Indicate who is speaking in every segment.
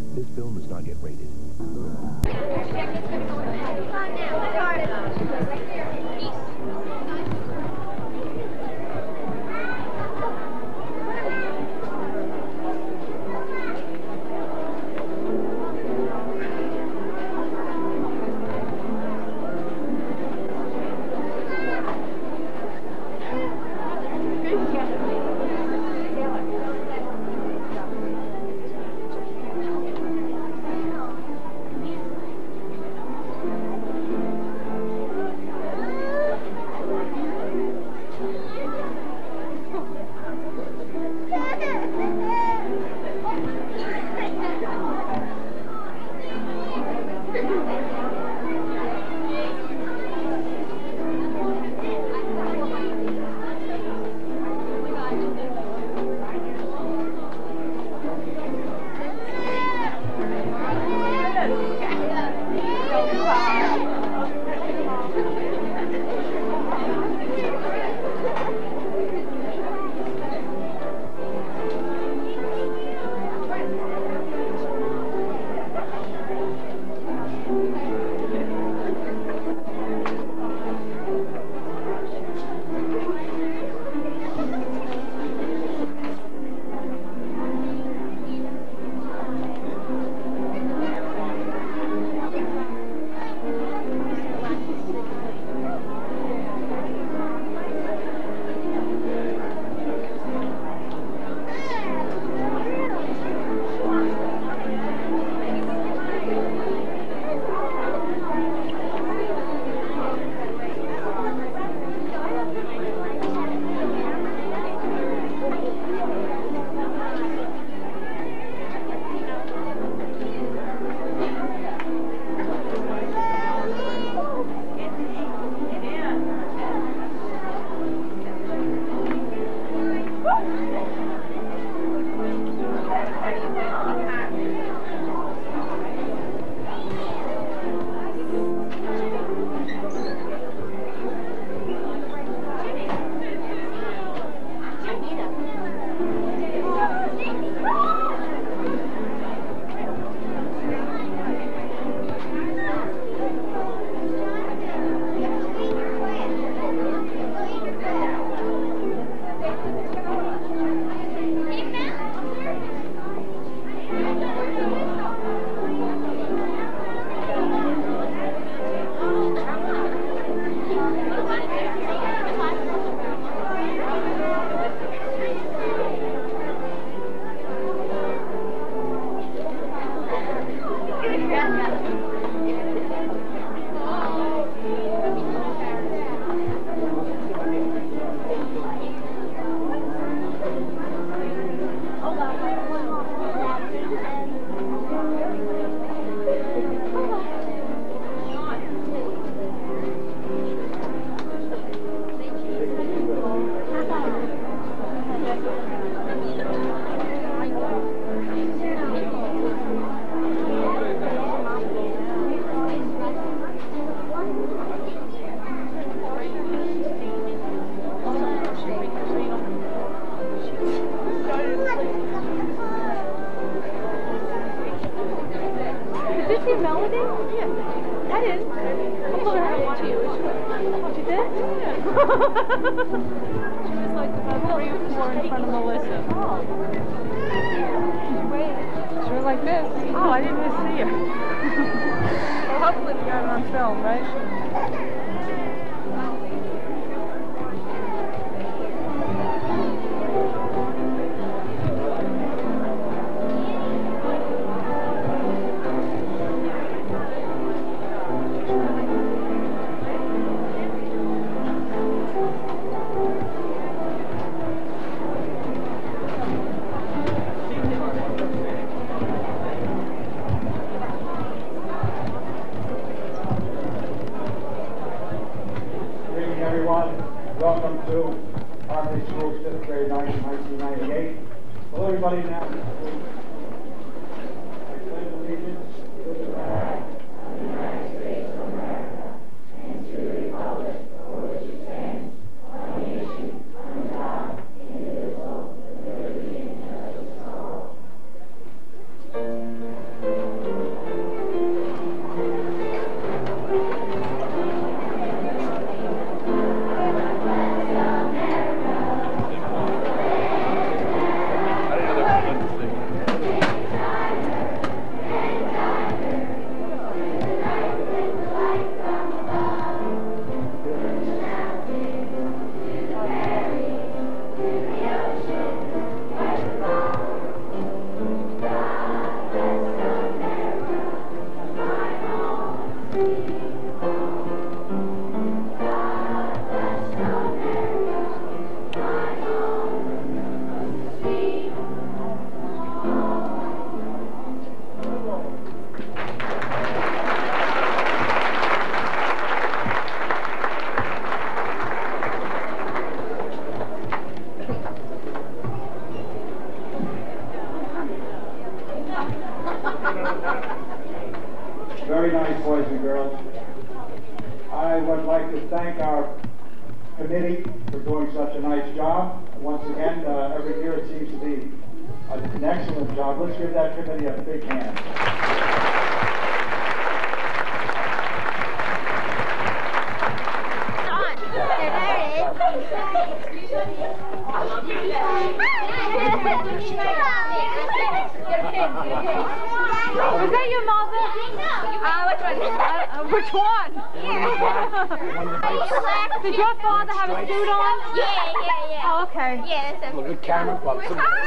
Speaker 1: This film is not yet rated.
Speaker 2: see Melodie? Yeah. I didn't. I'm looking at you. Oh, she did? Yeah. She was like about 3 or 4 in front of Melissa. Oh. She was like this. Oh, I didn't even see her. Well, hopefully we got it on film, right?
Speaker 3: Welcome to Harmony School's 5th grade night in 1998. Will everybody now I pledge allegiance to the flag of the United States of America and to the republic for which it stands, one nation, under God, indivisible, with liberty and justice for all.
Speaker 1: night, boys and girls. I would like to thank our committee for doing such a nice job. Once again, every year it seems to be an excellent job. Let's give that committee a big hand.
Speaker 2: Was that your mother? Which one? Did your father have a suit on?
Speaker 4: Yeah.
Speaker 2: Oh, okay.
Speaker 4: Yeah, that's
Speaker 5: Look at camera.
Speaker 4: Where's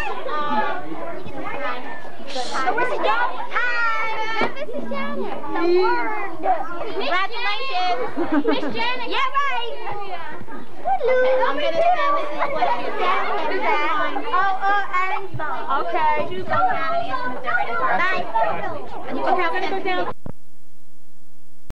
Speaker 4: the dog? Hi, Mrs. Janet. The word. Congratulations. Miss Janet. Yeah, right. Hello. I'm going to send this is what you said. Aaron's phone.
Speaker 2: Okay.
Speaker 4: Bye.
Speaker 2: Okay, I'm gonna go down.